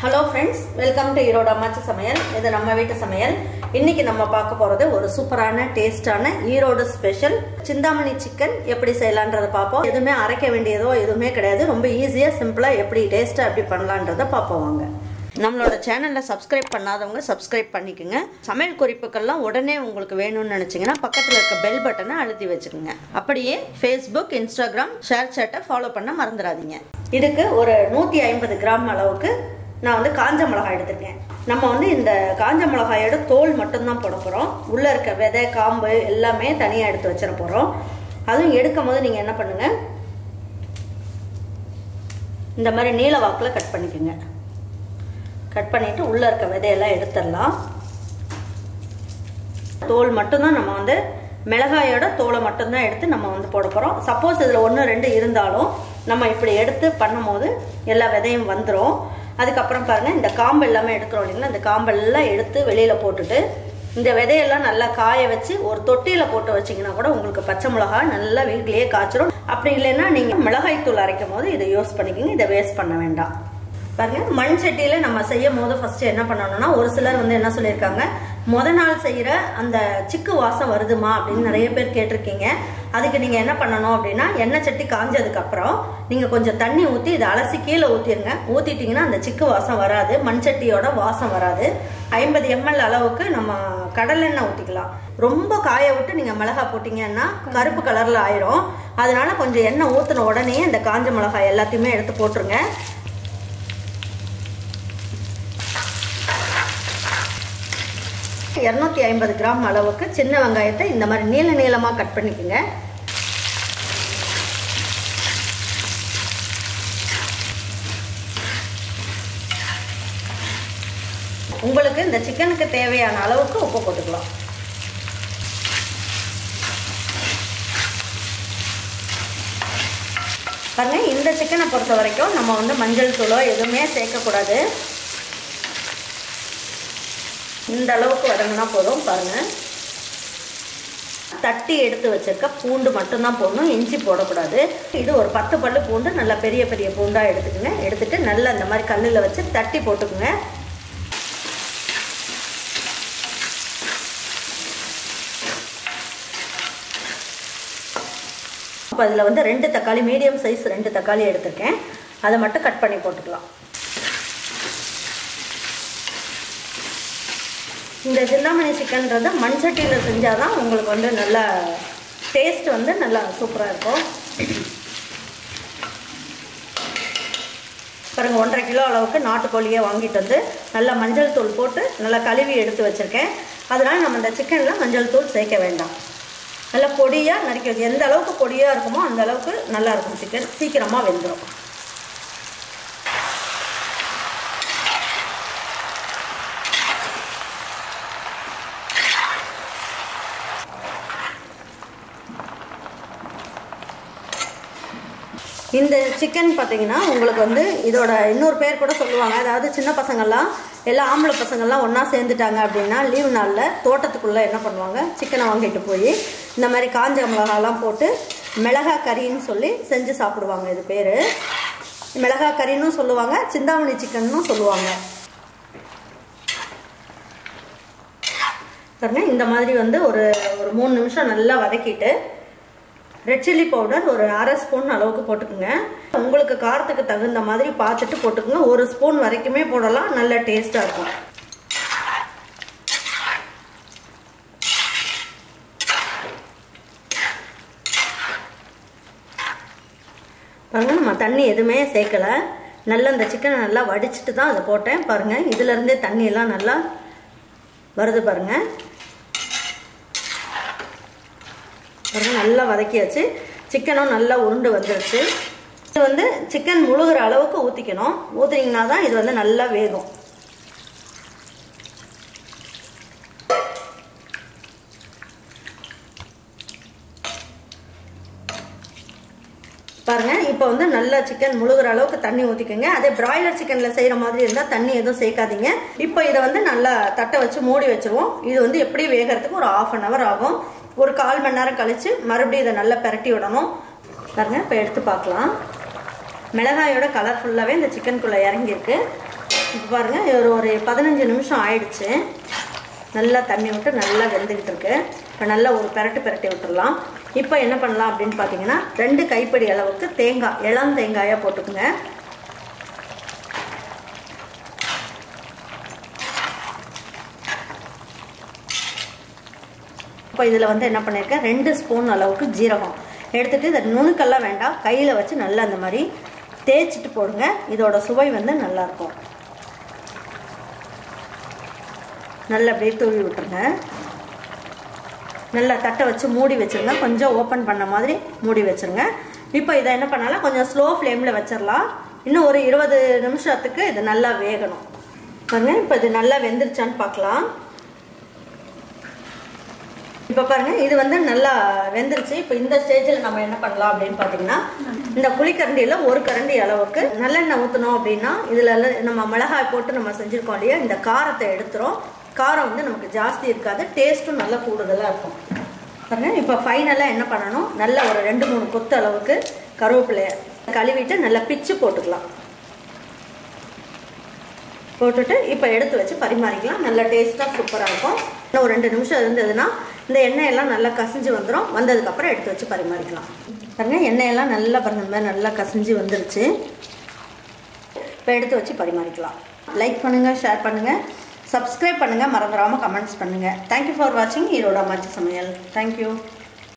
Hello friends, welcome to Iroda Ammachi Samayal. This is நம்ம வீட்டு சமையல். இன்னைக்கு நம்ம பார்க்க போறது ஒரு சூப்பரான டேஸ்டான ஈரோடு ஸ்பெஷல் சிந்தாமணி சிக்கன் எப்படி செய்யலாம்ன்றத பாப்போம். எதுமே அரைக்க வேண்டியதோ எதுமே கிடையாது. ரொம்ப ஈஸியா சிம்பிளா எப்படி டேஸ்டா எப்படி பண்ணலாம்ன்றத பாப்போம் வாங்க. நம்மளோட சேனல்ல சப்ஸ்கிரைப் பண்ணாதவங்க சப்ஸ்கிரைப் பண்ணிக்கங்க. சமையல் குறிப்புகள்லாம் உடனே உங்களுக்கு வேணும்னு நினைச்சீங்கன்னா பக்கத்துல இருக்க பெல் பட்டனை அழுத்தி வச்சுக்கோங்க. அப்படியே Facebook, Instagram, ஷேர் சாட்டை ஃபாலோ பண்ண மறந்துடாதீங்க. இதுக்கு ஒரு 150 கிராம் அளவுக்கு நான் வந்து காஞ்ச மிளகாய் எடுத்துருக்கேன். நம்ம வந்து இந்த காஞ்ச மிளகாயோட தோல் மட்டும்தான் போட போகிறோம். உள்ளே இருக்க விதை காம்பு எல்லாமே தனியாக எடுத்து வச்சிட போகிறோம். அதுவும் எடுக்கும் போது நீங்கள் என்ன பண்ணுங்கள், இந்த மாதிரி நீல வாக்கில் கட் பண்ணிக்கோங்க. கட் பண்ணிவிட்டு உள்ளே இருக்க விதையெல்லாம் எடுத்துடலாம். தோல் மட்டும்தான் நம்ம வந்து மிளகாயோட தோலை மட்டும்தான் எடுத்து நம்ம வந்து போட போகிறோம். சப்போஸ் இதில் 1-2 இருந்தாலும் நம்ம இப்படி எடுத்து பண்ணும் போது எல்லா விதையும் வந்துடும். அதுக்கப்புறம் பாருங்கள், இந்த காம்பு எல்லாமே எடுக்கிறோம் இல்லைங்களா, இந்த காம்பெல்லாம் எடுத்து வெளியில் போட்டுட்டு இந்த விதையெல்லாம் நல்லா காய வச்சு ஒரு தொட்டியில் போட்டு வச்சிங்கன்னா கூட உங்களுக்கு பச்சை மிளகா நல்லா வீட்டிலேயே காய்ச்சிரும். அப்படி இல்லைன்னா நீங்கள் மிளகாய் தூள் அரைக்கும் போது இதை யூஸ் பண்ணிக்கிங்க. இதை வேஸ்ட் பண்ண வேண்டாம். பாருங்க, மண் சட்டியில் நம்ம செய்யும் போது ஃபஸ்ட்டு என்ன பண்ணணும்னா, ஒரு சிலர் வந்து என்ன சொல்லியிருக்காங்க, நாள் செய்கிற அந்த சிக்கு வாசம் வருதுமா அப்படின்னு நிறைய பேர் கேட்டிருக்கீங்க. அதுக்கு நீங்கள் என்ன பண்ணணும் அப்படின்னா, எண்ணெய் சட்டி காஞ்சதுக்கப்புறம் நீங்கள் கொஞ்சம் தண்ணி ஊற்றி இதை அலசி கீழே ஊற்றிடுங்க. ஊற்றிட்டிங்கன்னா அந்த சிக்கு வாசம் வராது, மண் சட்டியோட வாசம் வராது. 50 ml அளவுக்கு நம்ம கடலெண்ணெய் ஊற்றிக்கலாம். ரொம்ப காய விட்டு நீங்கள் மிளகாய் போட்டிங்கன்னா கருப்பு கலரில் ஆயிரும். அதனால கொஞ்சம் எண்ணெய் ஊற்றின உடனே இந்த காஞ்ச மிளகாய் எல்லாத்தையுமே எடுத்து போட்டுருங்க. 250 கிராம் அளவுக்கு சின்ன வெங்காயத்தை இந்த மாதிரி நீள நீளமாக கட் பண்ணிக்கோங்க. உங்களுக்கு இந்த சிக்கனுக்கு தேவையான அளவுக்கு உப்பு போட்டுக்கலாம். பாருங்க, இந்த சிக்கனை பொறுத்த வரைக்கும் நம்ம வந்து மஞ்சள் தூளோ எதுவுமே சேர்க்கக்கூடாது. இந்த அளவுக்கு வதங்கினா போதும். பாருங்கள், தட்டி எடுத்து வச்சிருக்க பூண்டு மட்டும்தான் போடணும், இஞ்சி போடக்கூடாது. இது ஒரு 10 பல்லு பூண்டு நல்லா பெரிய பெரிய பூண்டாக எடுத்துக்கோங்க. எடுத்துட்டு நல்லா இந்த மாதிரி கல்லில் வச்சு தட்டி போட்டுக்குங்க. இப்போ அதில் வந்து 2 தக்காளி, மீடியம் சைஸ் 2 தக்காளி எடுத்துருக்கேன். அதை மட்டும் கட் பண்ணி போட்டுக்கலாம். இந்த சிந்தாமணி சிக்கன்றது மண் சட்டியில் செஞ்சால் தான் உங்களுக்கு வந்து நல்லா டேஸ்ட் வந்து நல்லா சூப்பராக இருக்கும். பாருங்கள், 1.5 கிலோ அளவுக்கு நாட்டுக்கோழியை வாங்கிட்டு வந்து நல்லா மஞ்சள் தூள் போட்டு நல்லா கழுவி எடுத்து வச்சுருக்கேன். அதனால் நம்ம இந்த சிக்கனில் மஞ்சள் தூள் சேர்க்க வேண்டாம். நல்லா பொடியாக நறுக்கி வச்சு, எந்த அளவுக்கு பொடியாக இருக்குமோ அந்த அளவுக்கு நல்லாயிருக்கும். சிக்கன் சீக்கிரமாக வெந்துடும். இந்த சிக்கன் பார்த்தீங்கன்னா உங்களுக்கு வந்து இதோட இன்னொரு பேர் கூட சொல்லுவாங்க. அதாவது சின்ன பசங்கள்லாம் எல்லாம் ஆம்பளை பசங்கள்லாம் ஒன்றா சேர்ந்துட்டாங்க அப்படின்னா லீவு நாளில் தோட்டத்துக்குள்ளே என்ன பண்ணுவாங்க, சிக்கனை வாங்கிட்டு போய் இந்த மாதிரி காஞ்ச மிளகாலாம் போட்டு மிளகா கறின்னு சொல்லி செஞ்சு சாப்பிடுவாங்க. இது பேர் மிளகா கறின்னு சொல்லுவாங்க, சிந்தாமணி சிக்கன்னு சொல்லுவாங்க. பாருங்க, இந்த மாதிரி வந்து ஒரு 3 நிமிஷம் நல்லா வதக்கிட்டு ரெட் சில்லி பவுடர் ஒரு 1/2 ஸ்பூன் அளவுக்கு போட்டுக்குங்க. உங்களுக்கு காரத்துக்கு தகுந்த மாதிரி பார்த்துட்டு போட்டுக்குங்க. 1 ஸ்பூன் வரைக்குமே போடலாம், நல்ல டேஸ்டாக இருக்கும். பாருங்கள், நம்ம தண்ணி எதுவுமே சேர்க்கலை. நல்லா இந்த சிக்கனை நல்லா வடிச்சிட்டு தான் அதை போட்டேன். பாருங்கள், இதுலேருந்தே தண்ணியெல்லாம் நல்லா வருது. பாருங்கள், நல்லா வதக்கியாச்சு. சிக்கனும் நல்லா உருண்டு வந்துருச்சு. இது வந்து சிக்கன் முழுகிற அளவுக்கு ஊற்றிக்கணும். ஊற்றினீங்கன்னா தான் இது வந்து நல்லா வேகும். பாருங்க, இப்போ வந்து நல்லா சிக்கன் முழுகிற அளவுக்கு தண்ணி ஊற்றிக்கோங்க. அதே பிராய்லர் சிக்கனில் செய்கிற மாதிரி இருந்தால் தண்ணி எதுவும் சேர்க்காதீங்க. இப்போ இதை வந்து நல்லா தட்டை வச்சு மூடி வச்சுருவோம். இது வந்து எப்படி வேகிறதுக்கு ஒரு 1/2 hour ஆகும். ஒரு 1/4 மணி நேரம் கழிச்சு மறுபடியும் இதை நல்லா பிரட்டி விடணும். பாருங்க, இப்போ எடுத்து பார்க்கலாம். மிளகாயோட கலர் ஃபுல்லாகவே இந்த சிக்கனுக்குள்ளே இறங்கியிருக்கு. இப்போ பாருங்கள் ஒரு 15 நிமிஷம் ஆயிடுச்சு. நல்லா தண்ணி விட்டு நல்லா வெந்துக்கிட்டு இருக்கு. இப்போ நல்லா ஒரு பெரட்டி விட்டுடலாம். இப்போ என்ன பண்ணலாம் அப்படின்னு பார்த்தீங்கன்னா 2 கைப்பிடி அளவுக்கு தேங்காய், இளம் தேங்காயாக போட்டுக்குங்க. இப்போ இதில் வந்து என்ன பண்ணியிருக்கேன், 2 ஸ்பூன் அளவுக்கு ஜீரகம் எடுத்துகிட்டு இதை நுணுக்கெல்லாம் வேண்டாம், கையில் வச்சு நல்லா அந்த மாதிரி தேய்ச்சிட்டு போடுங்க. இதோட சுவை வந்து நல்லாயிருக்கும். நல்லா அப்படியே தூவி விட்டுருங்க. நல்லா தட்டை வச்சு மூடி வச்சுருங்க. கொஞ்சம் ஓப்பன் பண்ண மாதிரி மூடி வச்சுருங்க. இப்போ இதை என்ன பண்ணலாம், கொஞ்சம் ஸ்லோ ஃப்ளேமில் வச்சிடலாம். இன்னும் ஒரு 20 நிமிஷத்துக்கு இது நல்லா வேகணும். பாருங்க, இப்போ இது நல்லா வெந்துருச்சான்னு பார்க்கலாம். இப்போ பாருங்க, இது வந்து நல்லா வெந்துருச்சு. இப்போ இந்த ஸ்டேஜில் நம்ம என்ன பண்ணலாம் அப்படின்னு பார்த்தீங்கன்னா, இந்த குழிக்கரண்டியில் 1 கரண்டி அளவுக்கு நல்லெண்ணெய் ஊற்றணும். அப்படின்னா இதில் நம்ம மிளகாய் போட்டு நம்ம செஞ்சுருக்கோம் இல்லையா, இந்த காரத்தை எடுத்துரும். காரம் வந்து நமக்கு ஜாஸ்தி இருக்காது, டேஸ்ட்டும் நல்லா கூடுதலாக இருக்கும். பாருங்க, இப்போ ஃபைனலாக என்ன பண்ணணும், நல்லா ஒரு 2-3 கொத்து அளவுக்கு கருவேப்பிலையை கழுவிட்டு நல்லா பிச்சு போட்டுக்கலாம். போட்டுட்டு இப்போ எடுத்து வச்சு பரிமாறிக்கலாம். நல்லா டேஸ்ட்டாக சூப்பராக இருக்கும். இன்னும் ஒரு 2 நிமிஷம் இருந்ததுன்னா இந்த எண்ணெயெல்லாம் நல்லா கசிஞ்சு வந்துடும். வந்ததுக்கப்புறம் எடுத்து வச்சு பரிமாறிக்கலாம். பாருங்க, எண்ணெயெல்லாம் நல்லா பாருங்க நல்லா கசிஞ்சு வந்துருச்சு. இப்போ எடுத்து வச்சு பரிமாறிக்கலாம். லைக் பண்ணுங்கள், ஷேர் பண்ணுங்கள், சப்ஸ்கிரைப் பண்ணுங்கள், மறந்துடாமல் கமெண்ட்ஸ் பண்ணுங்கள். தேங்க்யூ ஃபார் வாட்சிங் ஈரோடு அம்மாச்சி சமையல். தேங்க்யூ.